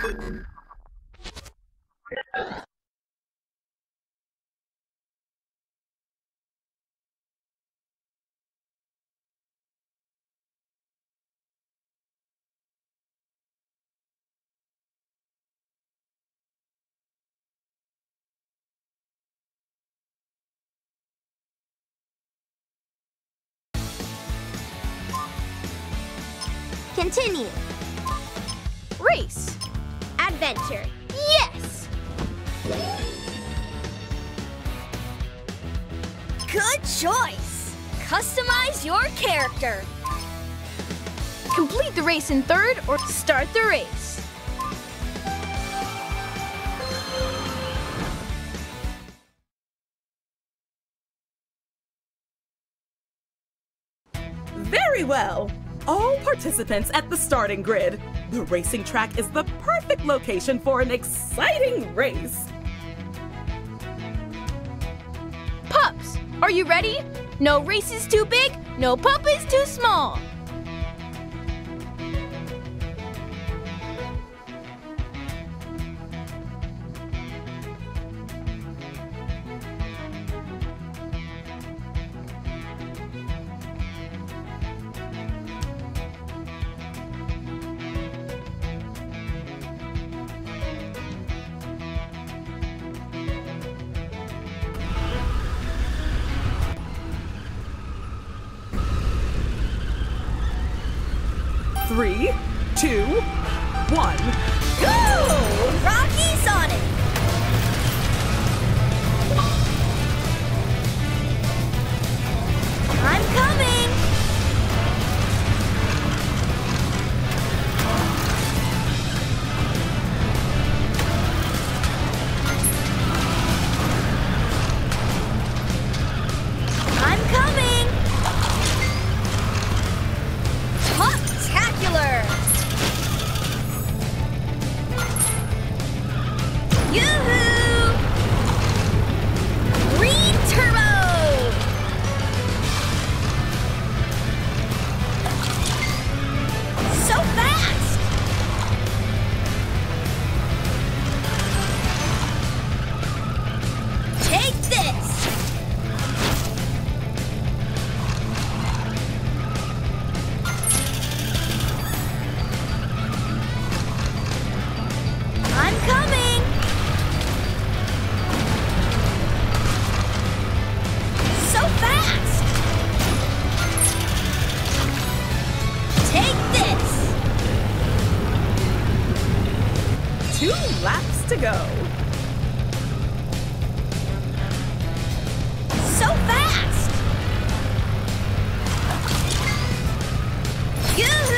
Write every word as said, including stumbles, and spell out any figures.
Continue. Race. Adventure. Yes! Good choice. Customize your character. Complete the race in third or start the race. Very well. All participants at the starting grid. The racing track is the perfect location for an exciting race. Pups, are you ready? No race is too big, no pup is too small. Three, two, one, Go! Rocky's on it. I'm coming. I'm coming. Spectacular! Yoo-hoo! Green Turbo! So fast! Take this! I'm coming! So fast! Take this! two laps to go. So fast! Yoo-hoo!